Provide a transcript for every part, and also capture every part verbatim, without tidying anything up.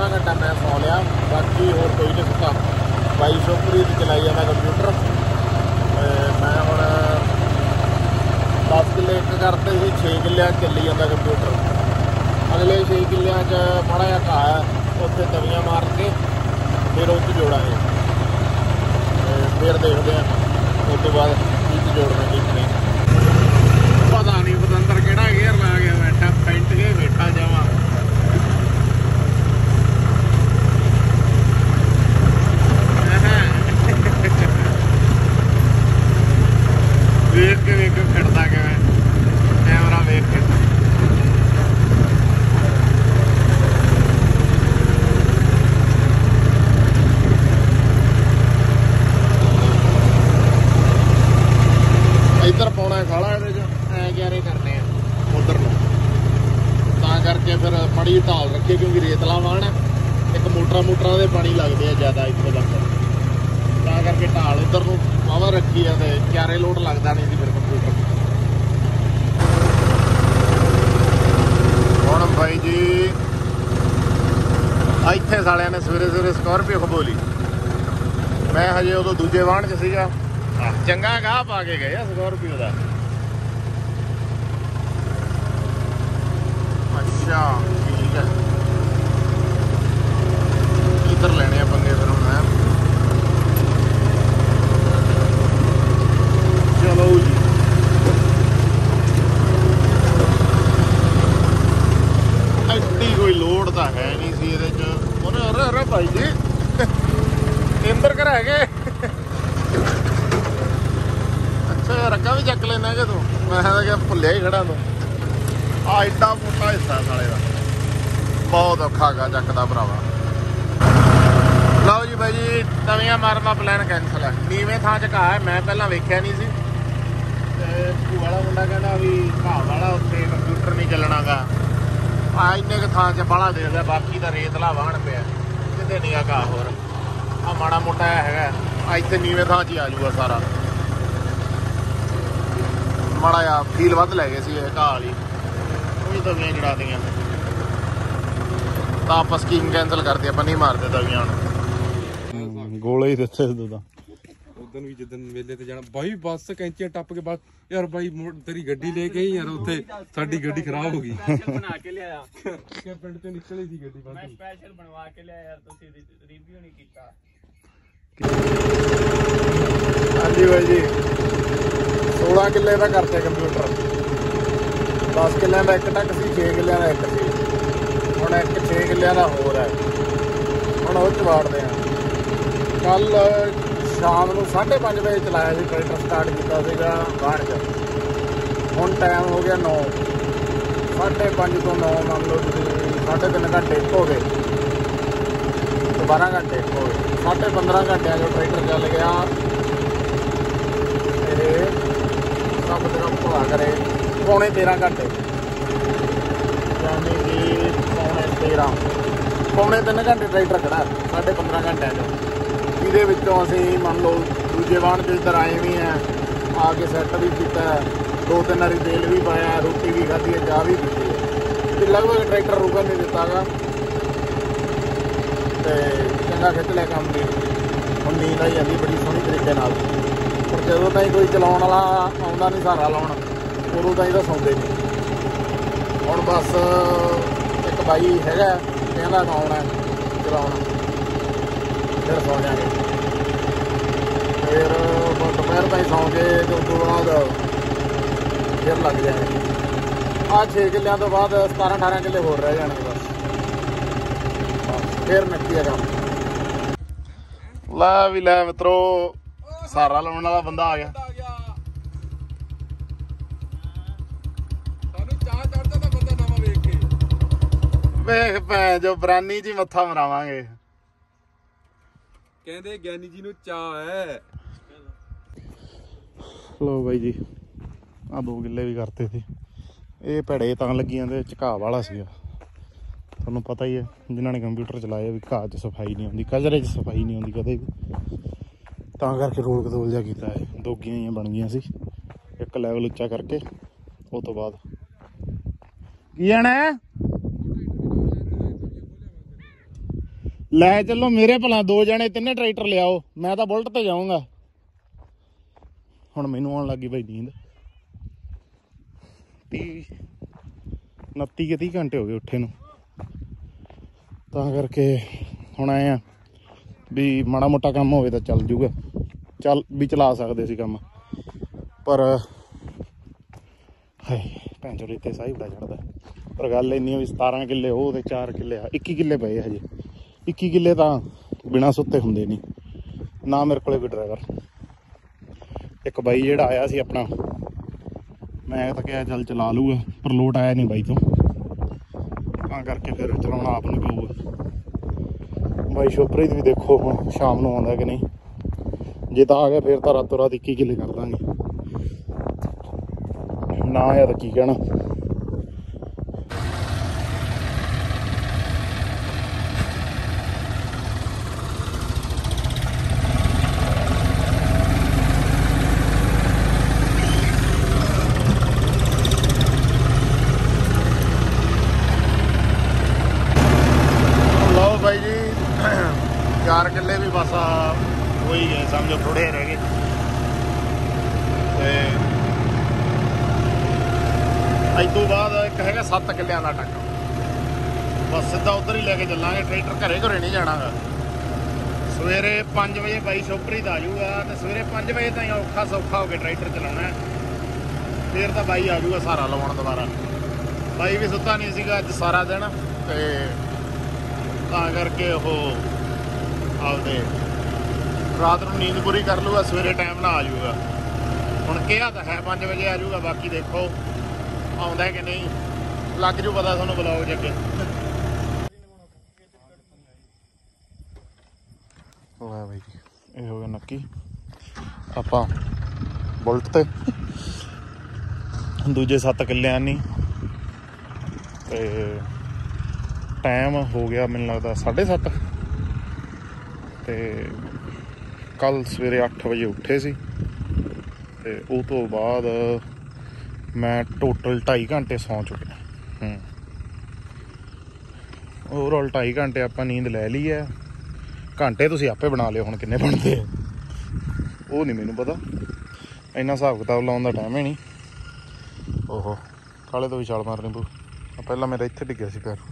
पौना घंटा मैं सौ लिया, बाकी होर कोई नहीं सुता। बाई शुभप्रीत चलाई जाता कंप्यूटर। मैं हम दस किले एक करते थे, छे किलिया चली जाता कंप्यूटर। अगले छे किलिया माड़ा जिहा घाह है, उत्थे तवियां मार के फिर उस जोड़ांगे, फिर देखते हैं उस तो बाद की जोड़ना की नहीं। पता नहीं पतंदर किहड़ा गेयर ला गया बैठा, पेंट के बैठा जावा। वेख के वेख खड़ता कि कैमरा वेख के इधर पाना खाला ए क्यारे करने उधर करके फिर मड़ी ढाल रखिए, क्योंकि रेतला वाहन है। एक मोटरा मोटरा के पानी लगते हैं ज्यादा इतों तक, करके ढाल उधर को वाहवा रखी है, तो क्यारे लोड लगता नहीं थी फिर कंप्यूटर। हुण भाई जी इत्थे सालियां ने सवेरे सवेरे स्कॉर्पियो खबोली। मैं हजे उदों दूजे वाहन च सीगा, चंगा गाह पा के गए स्कॉर्पियो का। अच्छा ठीक है, इधर लेने पंगे फिर मैं। चलो जी एड्डी कोई लोड तो है नहीं सी ये। अरे अरे भाई जी केंद्र कर है। अच्छा रक्का भी चक लेना कि तू, मैं भुलिया ही खड़ा तू। आ एडा मोटा हिस्सा साले का बहुत औखा गा चकदा भरावा। लो जी भाई जी तवियां मारन का प्लैन कैंसल है। नीवें थां च घाह है, मैं पहला वेख्या नहीं सी। भू वाला मुंडा कहना भी घाह वाला उत्थे कंप्यूटर नहीं चलना गा। आ इन्ने क थां च बाला देखदा, बाकी दा रेतला वाहन पिया किते नहीं गा घाह। होर आ माड़ा मोटा हैगा, आ इत्थे नीवें थां च ही आ जूगा सारा। माड़ा जिहा फील वध लै गए सी घाह वाली, ਉਹੀ ਤਵੀਆਂ ਜੜਾ ਦੀਆਂ। ਤਾਂ ਆਪਾਂ ਸਕੀਮ ਕੈਂਸਲ ਕਰਤੀ, ਆਪਾਂ ਨਹੀਂ ਮਾਰਦੇ ਤਵੀਆਂ ਹੁਣ। ਗੋਲੇ ਹੀ ਦਿੱਤੇ ਉਦੋਂ ਤਾਂ ਉਦੋਂ ਵੀ ਜਦੋਂ ਮੇਲੇ ਤੇ ਜਾਣਾ ਬਾਈ, ਬੱਸ ਕੈਂਚੀਆਂ ਟੱਪ ਕੇ ਬਸ ਯਾਰ ਬਾਈ ਤੇਰੀ ਗੱਡੀ ਲੈ ਕੇ ਯਾਰ ਉੱਥੇ ਸਾਡੀ ਗੱਡੀ ਖਰਾਬ ਹੋ ਗਈ। ਬਣਾ ਕੇ ਲਿਆਇਆ ਕਿ ਪਿੰਡ ਤੋਂ ਨਿਕਲੀ ਸੀ ਗੱਡੀ, ਮੈਂ ਸਪੈਸ਼ਲ ਬਣਵਾ ਕੇ ਲਿਆਇਆ ਯਾਰ, ਤੁਸੀਂ ਰਿਵਿਊ ਨਹੀਂ ਕੀਤਾ। ਹਾਂਜੀ ਬਾਈ ਜੀ सोलह किले का करते कंप्यूटर। दस किले का एक टक सी, छे किले का एक सी, हुण एक छे किले का होर है। हुण उह च वाड़दे हैं। कल शाम नूं साढ़े पाँच बजे चलाया सी ट्रैक्टर, स्टार्ट किया सीगा वाहन च। हुण टाइम हो गया नौ, साढ़े पाँच तो नौ मान लो तुसीं साढ़े तीन घंटे हो गए, तो बारह घंटे हो गए। साढ़े पंद्रह घंटे जो ट्रैक्टर चल गया रब तेरा भला करे, पौने तेरह घंटे यानी कि पौने तेरह पौने तीन घंटे ट्रैक्टर खड़ा साढ़े पंद्रह घंटे ये असीं मान लो दूजे वाहन च इधर आए भी हैं, आके सैट भी किया, दो तीन बारी तेल भी पाया, रोटी भी खाधी है, चाह भी पीती है। तो लगभग ट्रैक्टर रुकन नहीं दिता गा, तो चंगा खिच लिया काम भी। हुण नींद आई जाती बड़ी सोहनी तरीके नाल, पर जदों ताईं कोई चलाउण वाला आउंदा नहीं सहारा लाउण, उदों ताईं तां सौंदे नहीं। हुण बस एक बाई हैगा कहंदा आउणा चलाउण, फिर सौ जाएंगे, फिर दोपहर ताईं सौ के तो उस बाद फिर लग जाएंगे। आ छे किलियां तो बाद सतारह अठारह किले होर रह जाने बस, फिर नक्की है काम। लै भी लै मित्रो सहारा लाने वाला बंदा आ गया। वेख भैन जो बरानी जी मत्था मरावांगे, कहते ज्ञानी जी नूं चाह है। लो भाई जी आ दो किले भी करते थे, ये भैड़े तां लगी जांदे घाह वाला सीगा। तुहानूं पता ही है जिन्होंने कंप्यूटर चलाया भी घाह च सफाई नहीं होंदी, कचरे च सफाई नहीं होंदी कदे भी, तां करके रोल कदोल जिहा कीता है। दोगियां ही बन गईयां सी, एक लैवल उच्चा करके उस तो बाद की जाना है ਲੈ ਚੱਲੋ ਮੇਰੇ ਭਲਾ ਦੋ ਜਣੇ ਤਿੰਨੇ ਟਰੈਕਟਰ ਲਿਆਓ, ਮੈਂ ਤਾਂ ਬੁਲਟ ਤੇ ਜਾਊਂਗਾ। ਹੁਣ ਮੈਨੂੰ ਆਉਣ ਲੱਗੀ ਬਾਈ ਨੀਂਦ। ਤੀਹ ਉਨੱਤੀ ਕੇ ਤੀਹ ਘੰਟੇ ਹੋ ਗਏ ਉੱਠੇ ਨੂੰ, ਤਾਂ ਕਰਕੇ ਹੁਣ ਆਏ ਆ ਵੀ ਮਾੜਾ ਮੋਟਾ ਕੰਮ ਹੋਵੇ ਤਾਂ ਚੱਲ ਜੂਗਾ, ਚੱਲ ਵੀ ਚਲਾ ਸਕਦੇ ਸੀ ਕੰਮ। ਪਰ ਹਾਏ ਭੈਣ ਚੋਦ ਇੱਥੇ ਸਾਈ ਬੜਾ ਚੜਦਾ। ਪਰ ਗੱਲ ਇੰਨੀ ਵੀ ਸਤਾਰਾਂ ਕਿੱਲੇ ਉਹ ਤੇ ਚਾਰ ਕਿੱਲੇ ਆ, ਇੱਕੀ ਕਿੱਲੇ ਪਏ ਹਜੇ। ਇੱਕੀ ਕਿੱਲੇ ਤਾਂ ਬਿਨਾਂ ਸੁੱਤੇ ਹੁੰਦੇ ਨਹੀਂ ਨਾ। ਮੇਰੇ ਕੋਲੇ ਕੋਈ ਡਰਾਈਵਰ, ਇੱਕ ਬਾਈ ਜਿਹੜਾ ਆਇਆ ਸੀ ਆਪਣਾ, ਮੈਂ ਤਾਂ ਕਿਹਾ ਚੱਲ ਚਲਾ ਲੂਗਾ, ਪਰ ਲੋਟ ਆਇਆ ਨਹੀਂ ਬਾਈ ਤੋਂ, ਤਾਂ ਕਰਕੇ ਫਿਰ ਚਲਾਉਣਾ ਆਪ ਨੂੰ ਪਊਗਾ। ਬਾਈ ਸ਼ੋਪਰੀਤ ਵੀ ਦੇਖੋ ਹੁਣ ਸ਼ਾਮ ਨੂੰ ਆਉਂਦਾ ਕਿ ਨਹੀਂ, ਜੇ ਤਾਂ ਆ ਗਿਆ ਫਿਰ ਤਾਂ ਰਾਤੋਂ ਰਾਤ ਇੱਕੀ ਕਿੱਲੇ ਕਰ ਦਾਂਗੇ, ਨਾ ਆਇਆ ਤਾਂ ਕੀ ਕਹਿਣਾ। ਲਓ ਬਾਈ ਜੀ ਚਾਰ ਕਿੱਲੇ ਵੀ ਬਸ ਹੋ ਹੀ ਗਏ, ਸਮਝੋ ਥੋੜੇ ਰਹਿ ਗਏ। ਤੇ ਅੱਜ ਤੋਂ ਬਾਅਦ ਇੱਕ ਹੈਗਾ ਸੱਤ ਕਿੱਲਿਆਂ ਦਾ ਟੱਕ, ਬਸ ਸਿੱਧਾ ਉੱਧਰ ਹੀ ਲੈ ਕੇ ਚੱਲਾਂਗੇ। ਟਰੈਕਟਰ ਘਰੇ ਘਰੇ ਨਹੀਂ ਜਾਣਾ ਗਾ। ਸਵੇਰੇ ਪੰਜ ਵਜੇ ਬਾਈ ਸ਼ੋਪਰੀਤ ਆ ਜਾਊਗਾ, ਤੇ ਸਵੇਰੇ ਪੰਜ ਵਜੇ ਤਾਈਂ ਔਖਾ ਸੌਖਾ ਹੋ ਕੇ ਟਰੈਕਟਰ ਚਲਾਉਣਾ, ਫਿਰ ਤਾਂ ਬਾਈ ਆ ਜਾਊਗਾ ਸਹਾਰਾ ਲਵਾਉਣ ਦੁਬਾਰਾ। ਬਾਈ ਵੀ ਸੁੱਤਾ ਨਹੀਂ ਸੀਗਾ ਅੱਜ ਸਾਰਾ ਦਿਨ, ਤੇ ਤਾਂ ਕਰਕੇ ਉਹ ਆਪਦੇ ਰਾਤ ਨੂੰ ਨੀਂਦ ਪੂਰੀ ਕਰ ਲੂਗਾ, ਸਵੇਰੇ ਟਾਈਮ ਨਾਲ ਆ ਜਾਊਗਾ। ਹੁਣ ਕਿਹਾ ਤਾਂ ਹੈ ਪੰਜ ਵਜੇ ਆ ਜਾਊਗਾ, ਬਾਕੀ ਦੇਖੋ ਆਉਂਦਾ ਕਿ ਨਹੀਂ, ਲੱਗ ਜੂ ਪਤਾ ਤੁਹਾਨੂੰ ਬਲੌਗ 'ਚ ਅੱਗੇ। ਲੈ ਬਾਈ ਜੀ ਇਹ ਹੋ ਗਿਆ ਨੱਕੀ, ਆਪਾਂ ਬੁਲਟ ਤੇ ਦੂਜੇ ਸੱਤ ਕਿੱਲਿਆਂ ਨਹੀਂ। ਤੇ ਟਾਈਮ ਹੋ ਗਿਆ ਮੈਨੂੰ ਲੱਗਦਾ ਸਾਢੇ ਸੱਤ, ਤੇ ਕੱਲ ਸਵੇਰੇ ਅੱਠ ਵਜੇ ਉੱਠੇ ਸੀ, ਤੇ ਉਹ ਤੋਂ ਬਾਅਦ ਮੈਂ ਟੋਟਲ ਢਾਈ ਘੰਟੇ ਸੌਂ ਚੁੱਕਿਆ। ਹੂੰ ਓਵਰਆਲ ਢਾਈ ਘੰਟੇ ਆਪਾਂ ਨੀਂਦ ਲੈ ਲਈ ਹੈ। ਘੰਟੇ ਤੁਸੀਂ ਆਪੇ ਬਣਾ ਲਿਓ ਹੁਣ ਕਿੰਨੇ ਬਣਦੇ ਆ, ਉਹ ਨਹੀਂ ਮੈਨੂੰ ਪਤਾ, ਇੰਨਾ ਹਿਸਾਬ ਕਿਤਾਬ ਲਾਉਣ ਦਾ ਟਾਈਮ ਹੀ ਨਹੀਂ। ਓਹੋ ਕਾਲੇ ਤੋਂ ਵੀ ਛਾਲ ਮਾਰਨੀ ਪਊ, ਪਹਿਲਾਂ ਮੇਰਾ ਇੱਥੇ ਡਿੱਗਿਆ ਸੀ ਪੈਰ।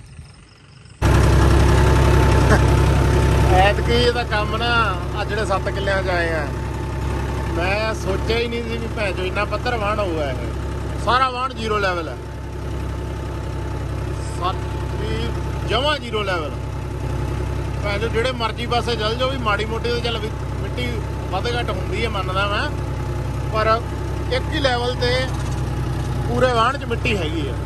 ਐਤਕੀ ਇਹਦਾ ਕੰਮ ਨਾ ਆ ਜਿਹੜੇ ਸੱਤ ਕਿੱਲਿਆਂ 'ਚ ਆਏ ਆ, ਮੈਂ ਸੋਚਿਆ ਹੀ ਨਹੀਂ ਸੀ ਵੀ ਭੈਣ ਚੋ ਇੰਨਾ ਪੱਧਰ ਵਾਹਣ ਹੋਊਗਾ। ਇਹ ਸਾਰਾ ਵਾਹਣ ਜ਼ੀਰੋ ਲੈਵਲ ਹੈ, ਸੱਤ ਜਮਾਂ ਜ਼ੀਰੋ ਲੈਵਲ। ਭੈਣ ਚੋ ਜਿਹੜੇ ਮਰਜ਼ੀ ਪਾਸੇ ਚੱਲ ਜਾਓ, ਵੀ ਮਾੜੀ ਮੋਟੀ ਤਾਂ ਚੱਲ ਮਿੱਟੀ ਵੱਧ ਘੱਟ ਹੁੰਦੀ ਹੈ ਮੰਨਦਾ ਮੈਂ, ਪਰ ਇੱਕ ਹੀ ਲੈਵਲ ਤੇ ਪੂਰੇ ਵਾਹਣ 'ਚ ਮਿੱਟੀ ਹੈਗੀ ਆ।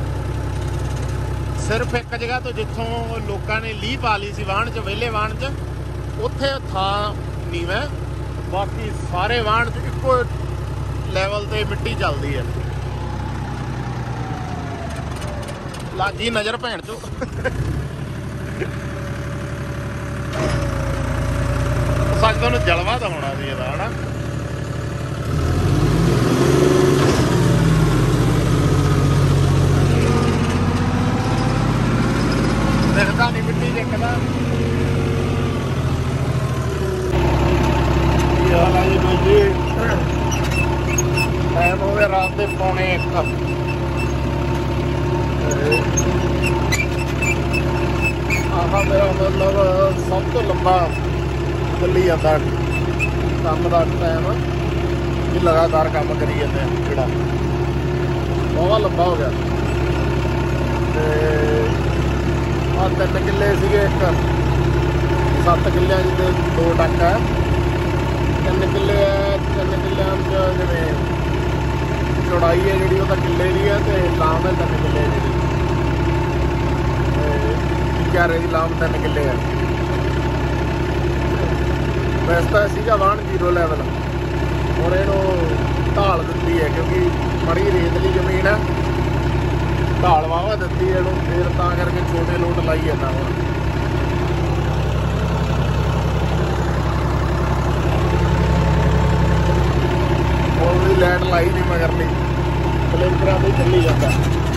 ਸਿਰਫ ਇੱਕ ਜਗ੍ਹਾ ਤੋਂ ਜਿੱਥੋਂ ਲੋਕਾਂ ਨੇ ਲੀਹ ਪਾ ਲਈ ਸੀ ਵਾਹਣ 'ਚ, ਵਿਹਲੇ ਵਾਹਣ 'ਚ, ਉੱਥੇ ਥਾਂ ਨੀਵਾਂ, ਬਾਕੀ ਸਾਰੇ ਵਾਹਣ 'ਚ ਇੱਕੋ ਲੈਵਲ ਤੇ ਮਿੱਟੀ ਚੱਲਦੀ ਹੈ। ਲੱਗੀ ਨਜ਼ਰ ਭੈਣ ਚੋ। ਸੱਚ ਤੁਹਾਨੂੰ ਜਲਵਾ ਤਾਂ ਹੋਣਾ ਸੀ ਇਹਦਾ, ਹਨਾ। ਦਿਖਦਾ ਨਹੀਂ ਮਿੱਟੀ ਦੇਖਦਾ। ਕੀ ਹਾਲ ਆ ਜੀ ਬਾਈ ਜੀ? ਟਾਈਮ ਹੋ ਗਿਆ ਰਾਤ ਦੇ ਪੌਣੇ ਇੱਕ। ਆਹ ਮੇਰਾ ਮਤਲਬ ਸਭ ਤੋਂ ਲੰਬਾ ਚੱਲੀ ਜਾਂਦਾ ਕੰਮ ਦਾ ਟਾਈਮ, ਵੀ ਲਗਾਤਾਰ ਕੰਮ ਕਰੀ ਜਾਂਦੇ ਆ ਜਿਹੜਾ ਬਹੁਤ ਲੰਬਾ ਹੋ ਗਿਆ। ਤੇ ਆਹ ਤਿੰਨ ਕਿੱਲੇ ਸੀਗੇ, ਇੱਕ ਸੱਤ ਕਿੱਲਿਆਂ ਦੇ ਦੋ ਟੱਕ ਹੈ, ਤਿੰਨ ਕਿੱਲੇ ਹੈ। ਤਿੰਨ ਕਿੱਲਿਆਂ 'ਚ ਜਿਵੇਂ ਚੌੜਾਈ ਹੈ ਜਿਹੜੀ ਉਹ ਤਾਂ ਕਿੱਲੇ ਦੀ ਹੈ, ਤੇ ਲਾਮ ਹੈ ਤਿੰਨ ਕਿੱਲੇ ਦੀ। ਕਿਆਰੇ ਦੀ ਲਾਮ ਤਿੰਨ ਕਿੱਲੇ ਹੈ। ਵੈਸੇ ਤਾਂ ਸੀਗਾ ਵਾਹਣ ਜ਼ੀਰੋ ਲੈਵਲ, ਹੁਣ ਇਹਨੂੰ ਢਾਲ ਦਿੱਤੀ ਹੈ ਕਿਉਂਕਿ ਬੜੀ ਰੇਤਲੀ ਜ਼ਮੀਨ ਹੈ, ਢਾਲ ਵਾਹਵਾ ਦਿੱਤੀ ਇਹਨੂੰ, ਫਿਰ ਤਾਂ ਕਰਕੇ ਛੋਟੇ ਲੋਟ ਲਾਈ ਜਾਂਦਾ ਹੁਣ। ਹੁਣ ਵੀ ਲਾਈਟ ਲਾਈ ਨਹੀਂ ਮਗਰਲੀ, ਕਲਿੰਕਰਾਂ ਤੇ ਚੱਲੀ ਜਾਂਦਾ।